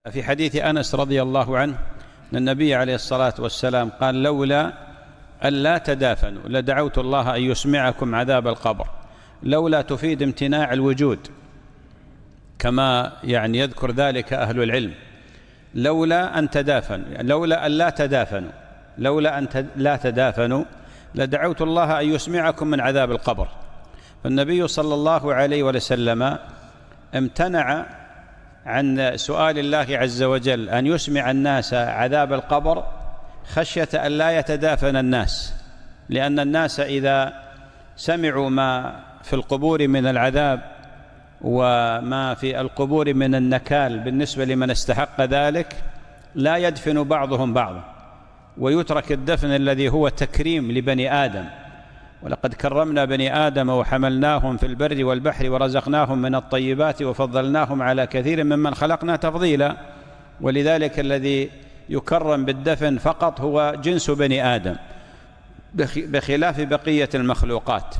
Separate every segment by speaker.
Speaker 1: في حديث أنس رضي الله عنه أن النبي عليه الصلاة والسلام قال: لولا أن لا تدافنوا لدعوت الله أن يسمعكم عذاب القبر. لولا تفيد امتناع الوجود كما يذكر ذلك أهل العلم. لولا أن تدافنوا، لولا أن لا تدافنوا، لولا أن لا تدافنوا لدعوت الله أن يسمعكم من عذاب القبر. فالنبي صلى الله عليه وسلم امتنع عن سؤال الله عز وجل أن يسمع الناس عذاب القبر خشية أن لا يتدافن الناس، لأن الناس إذا سمعوا ما في القبور من العذاب وما في القبور من النكال بالنسبة لمن استحق ذلك لا يدفن بعضهم بعضا، ويترك الدفن الذي هو تكريم لبني آدم. ولقد كرمنا بني آدم وحملناهم في البر والبحر ورزقناهم من الطيبات وفضلناهم على كثير ممن خلقنا تفضيلا. ولذلك الذي يكرم بالدفن فقط هو جنس بني آدم بخلاف بقية المخلوقات.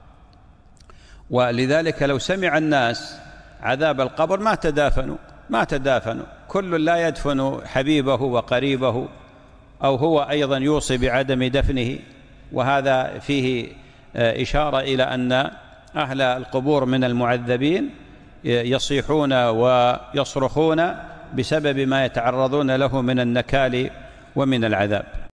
Speaker 1: ولذلك لو سمع الناس عذاب القبر ما تدافنوا. كل لا يدفن حبيبه وقريبه، أو هو أيضا يوصي بعدم دفنه. وهذا فيه إشارة إلى أن أهل القبور من المعذبين يصيحون ويصرخون بسبب ما يتعرضون له من النكال ومن العذاب.